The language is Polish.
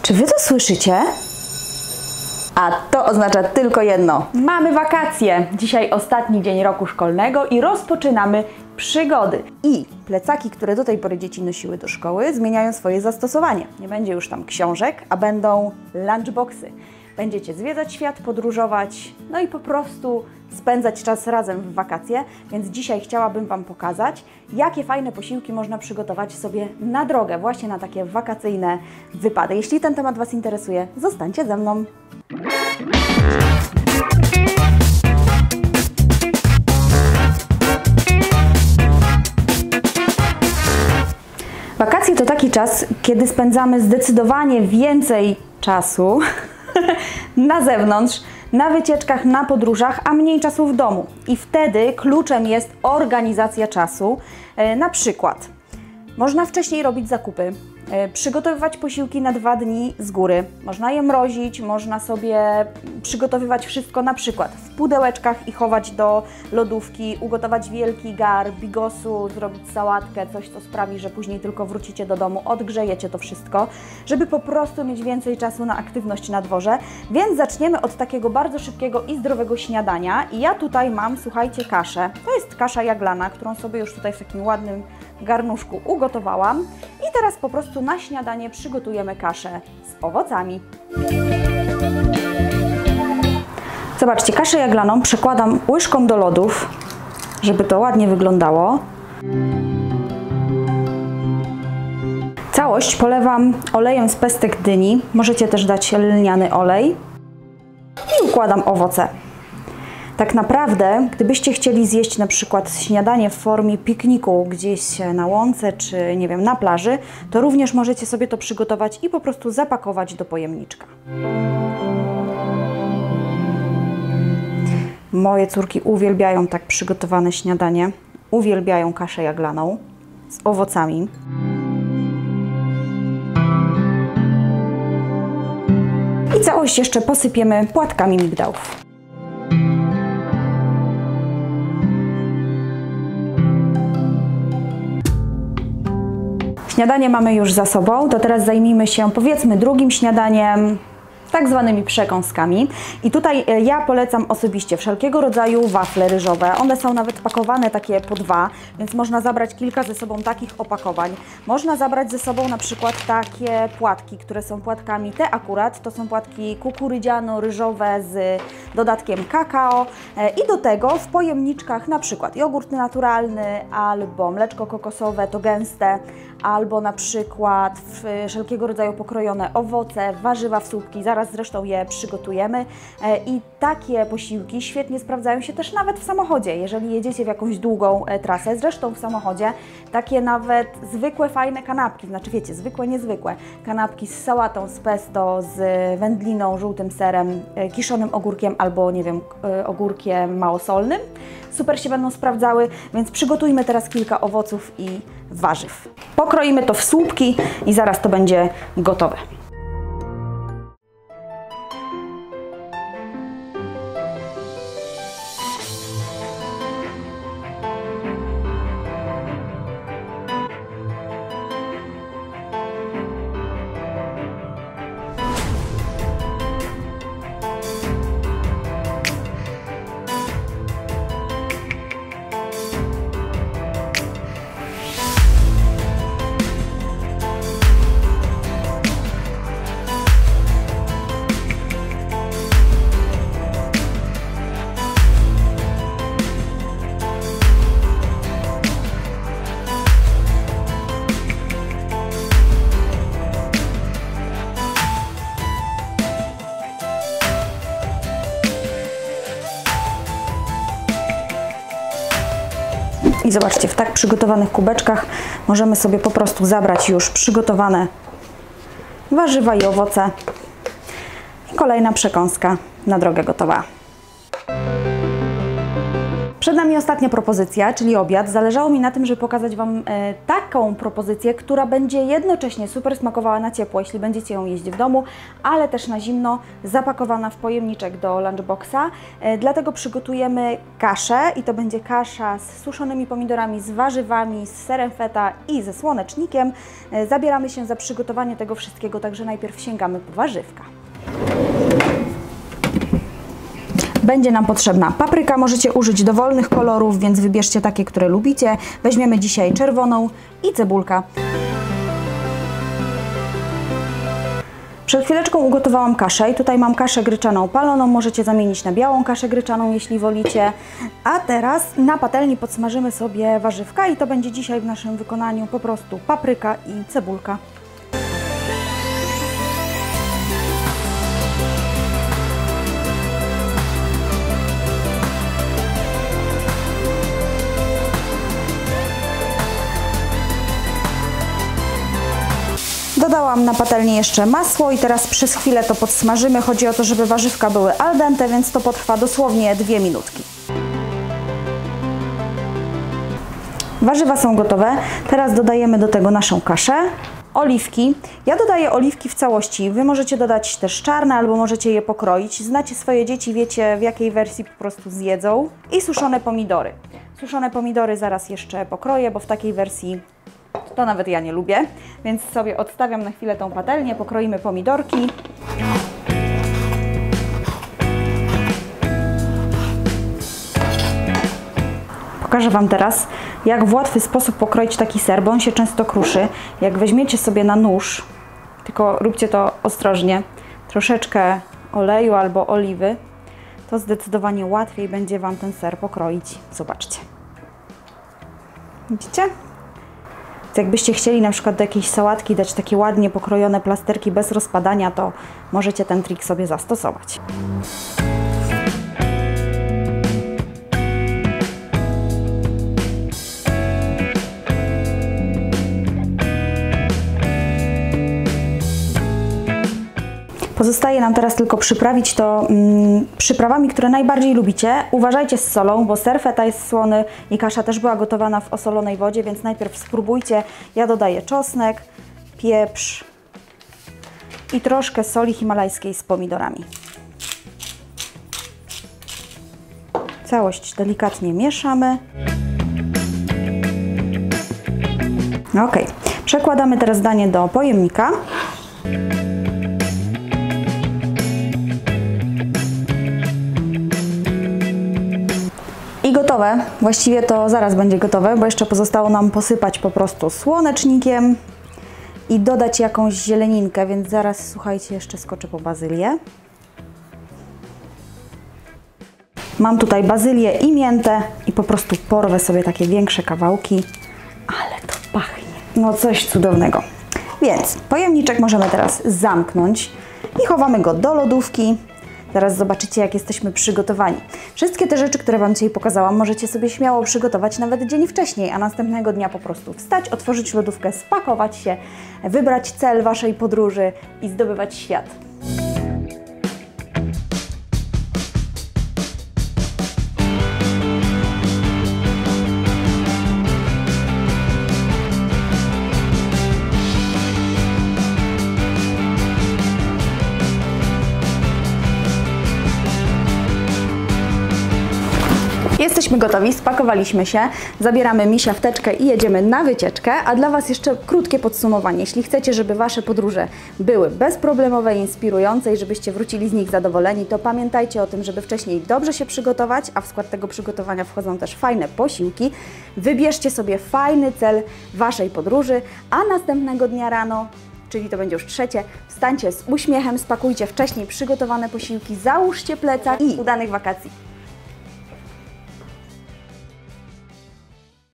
Czy wy to słyszycie? A to oznacza tylko jedno. Mamy wakacje! Dzisiaj ostatni dzień roku szkolnego i rozpoczynamy przygody. I plecaki, które do tej pory dzieci nosiły do szkoły, zmieniają swoje zastosowanie. Nie będzie już tam książek, a będą lunchboxy. Będziecie zwiedzać świat, podróżować, no i po prostu spędzać czas razem w wakacje, więc dzisiaj chciałabym Wam pokazać, jakie fajne posiłki można przygotować sobie na drogę, właśnie na takie wakacyjne wypady. Jeśli ten temat Was interesuje, zostańcie ze mną. Wakacje to taki czas, kiedy spędzamy zdecydowanie więcej czasu na zewnątrz, na wycieczkach, na podróżach, a mniej czasu w domu. I wtedy kluczem jest organizacja czasu. Na przykład można wcześniej robić zakupy, przygotowywać posiłki na 2 dni z góry. Można je mrozić, można sobie przygotowywać wszystko na przykład w pudełeczkach i chować do lodówki, ugotować wielki gar bigosu, zrobić sałatkę, coś co sprawi, że później tylko wrócicie do domu, odgrzejecie to wszystko, żeby po prostu mieć więcej czasu na aktywność na dworze. Więc zaczniemy od takiego bardzo szybkiego i zdrowego śniadania. I ja tutaj mam, słuchajcie, kaszę. To jest kasza jaglana, którą sobie już tutaj w takim ładnym garnuszku ugotowałam. I teraz po prostu na śniadanie przygotujemy kaszę z owocami. Zobaczcie, kaszę jaglaną przekładam łyżką do lodów, żeby to ładnie wyglądało. Całość polewam olejem z pestek dyni. Możecie też dać lniany olej. I układam owoce. Tak naprawdę, gdybyście chcieli zjeść na przykład śniadanie w formie pikniku gdzieś na łące czy nie wiem, na plaży, to również możecie sobie to przygotować i po prostu zapakować do pojemniczka. Moje córki uwielbiają tak przygotowane śniadanie, uwielbiają kaszę jaglaną z owocami. I całość jeszcze posypiemy płatkami migdałów. Śniadanie mamy już za sobą, to teraz zajmijmy się powiedzmy drugim śniadaniem, tak zwanymi przekąskami. I tutaj ja polecam osobiście wszelkiego rodzaju wafle ryżowe. One są nawet pakowane takie po 2, więc można zabrać kilka ze sobą takich opakowań. Można zabrać ze sobą na przykład takie płatki, które są płatkami, te akurat to są płatki kukurydziano-ryżowe z dodatkiem kakao. I do tego w pojemniczkach na przykład jogurt naturalny albo mleczko kokosowe, to gęste, albo na przykład wszelkiego rodzaju pokrojone owoce, warzywa w słupki. Zaraz zresztą je przygotujemy i takie posiłki świetnie sprawdzają się też nawet w samochodzie, jeżeli jedziecie w jakąś długą trasę. Zresztą w samochodzie takie nawet zwykłe, fajne kanapki, znaczy wiecie, zwykłe, niezwykłe kanapki z sałatą, z pesto, z wędliną, żółtym serem, kiszonym ogórkiem albo nie wiem, ogórkiem małosolnym. Super się będą sprawdzały, więc przygotujmy teraz kilka owoców i warzyw. Pokroimy to w słupki i zaraz to będzie gotowe. I zobaczcie, w tak przygotowanych kubeczkach możemy sobie po prostu zabrać już przygotowane warzywa i owoce. I kolejna przekąska na drogę gotowa. Przed nami ostatnia propozycja, czyli obiad. Zależało mi na tym, żeby pokazać Wam taką propozycję, która będzie jednocześnie super smakowała na ciepło, jeśli będziecie ją jeść w domu, ale też na zimno, zapakowana w pojemniczek do lunchboxa. Dlatego przygotujemy kaszę i to będzie kasza z suszonymi pomidorami, z warzywami, z serem feta i ze słonecznikiem. Zabieramy się za przygotowanie tego wszystkiego, także najpierw sięgamy po warzywka. Będzie nam potrzebna papryka, możecie użyć dowolnych kolorów, więc wybierzcie takie, które lubicie. Weźmiemy dzisiaj czerwoną i cebulka. Przed chwileczką ugotowałam kaszę i tutaj mam kaszę gryczaną paloną, możecie zamienić na białą kaszę gryczaną, jeśli wolicie. A teraz na patelni podsmażymy sobie warzywka i to będzie dzisiaj w naszym wykonaniu po prostu papryka i cebulka. Dodałam na patelnię jeszcze masło i teraz przez chwilę to podsmażymy. Chodzi o to, żeby warzywka były al dente, więc to potrwa dosłownie 2 minutki. Warzywa są gotowe. Teraz dodajemy do tego naszą kaszę. Oliwki. Ja dodaję oliwki w całości. Wy możecie dodać też czarne albo możecie je pokroić. Znacie swoje dzieci, wiecie w jakiej wersji po prostu zjedzą. I suszone pomidory. Suszone pomidory zaraz jeszcze pokroję, bo w takiej wersji to nawet ja nie lubię, więc sobie odstawiam na chwilę tą patelnię, pokroimy pomidorki. Pokażę Wam teraz, jak w łatwy sposób pokroić taki ser, bo on się często kruszy. Jak weźmiecie sobie na nóż, tylko róbcie to ostrożnie, troszeczkę oleju albo oliwy, to zdecydowanie łatwiej będzie Wam ten ser pokroić. Zobaczcie. Widzicie? Jakbyście chcieli na przykład do jakiejś sałatki dać takie ładnie pokrojone plasterki bez rozpadania, to możecie ten trik sobie zastosować. Pozostaje nam teraz tylko przyprawić to przyprawami, które najbardziej lubicie. Uważajcie z solą, bo ser feta jest słony i kasza też była gotowana w osolonej wodzie, więc najpierw spróbujcie. Ja dodaję czosnek, pieprz i troszkę soli himalajskiej z pomidorami. Całość delikatnie mieszamy. Ok, przekładamy teraz danie do pojemnika. I gotowe. Właściwie to zaraz będzie gotowe, bo jeszcze pozostało nam posypać po prostu słonecznikiem i dodać jakąś zieleninkę, więc zaraz, słuchajcie, jeszcze skoczę po bazylię. Mam tutaj bazylię i miętę i po prostu porwę sobie takie większe kawałki. Ale to pachnie. No coś cudownego. Więc pojemniczek możemy teraz zamknąć i chowamy go do lodówki. Zaraz zobaczycie, jak jesteśmy przygotowani. Wszystkie te rzeczy, które Wam dzisiaj pokazałam, możecie sobie śmiało przygotować nawet dzień wcześniej, a następnego dnia po prostu wstać, otworzyć lodówkę, spakować się, wybrać cel Waszej podróży i zdobywać świat. Jesteśmy gotowi, spakowaliśmy się, zabieramy misia w teczkę i jedziemy na wycieczkę, a dla Was jeszcze krótkie podsumowanie. Jeśli chcecie, żeby Wasze podróże były bezproblemowe i inspirujące i żebyście wrócili z nich zadowoleni, to pamiętajcie o tym, żeby wcześniej dobrze się przygotować, a w skład tego przygotowania wchodzą też fajne posiłki. Wybierzcie sobie fajny cel Waszej podróży, a następnego dnia rano, czyli to będzie już trzecie, wstańcie z uśmiechem, spakujcie wcześniej przygotowane posiłki, załóżcie plecak i udanych wakacji!